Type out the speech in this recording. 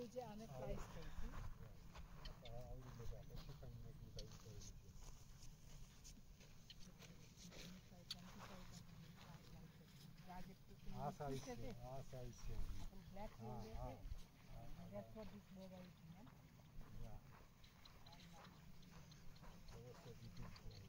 이제 안에 price space. I'll leave it back. Let's see if I can make it without closing it. Asaisi. Black that's what this border is. Yeah. So what's that you think?